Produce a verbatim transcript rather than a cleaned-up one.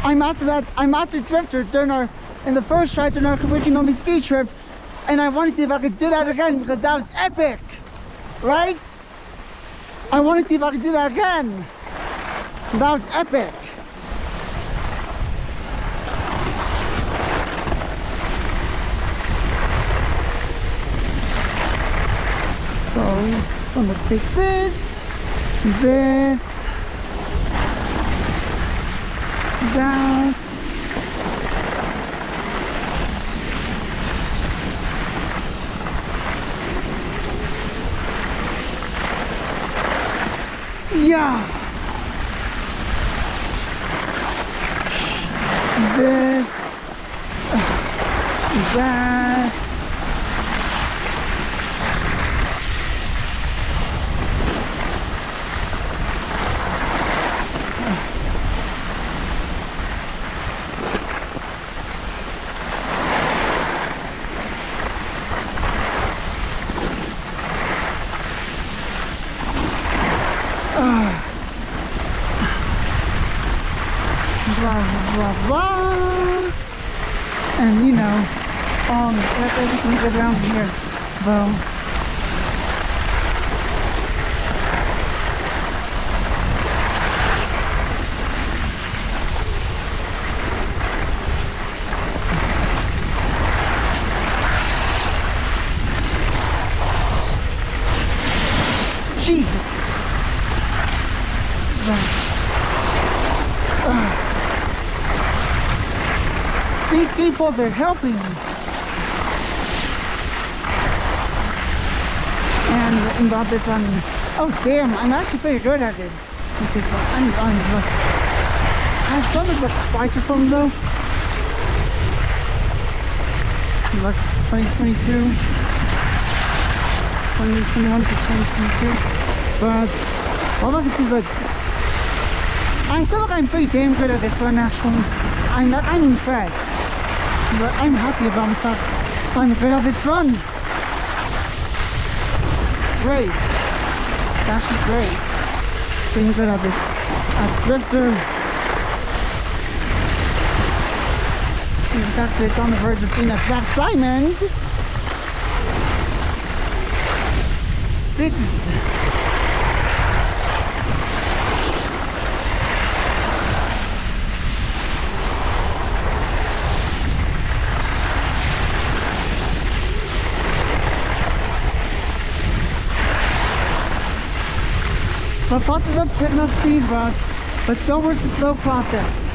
I mastered that. I mastered drifter during our in the first try during our working on the ski trip, and I want to see if I could do that again because that was epic, right? I want to see if I could do that again. That was epic. So I'm gonna take this, this, that. Yeah. This, that. Blah, blah, blah. And you know, um, let everything go down here. Boom. Jesus. Uh, uh. These people are helping me. And about this one, oh damn, I'm actually pretty good at it. I'm, I'm, I've done it with twice or something though. Like twenty twenty-two, twenty twenty-one to twenty twenty-two. But all I can see is like, I feel like I'm pretty damn good at this one actually. I'm not, I'm impressed. But I'm happy about myself. I'm good at this run. Great. It's actually great. Being good at this. At drifter. In fact, it's on the verge of being a black diamond. This is... The process of picking up speed, but but still works the slow process.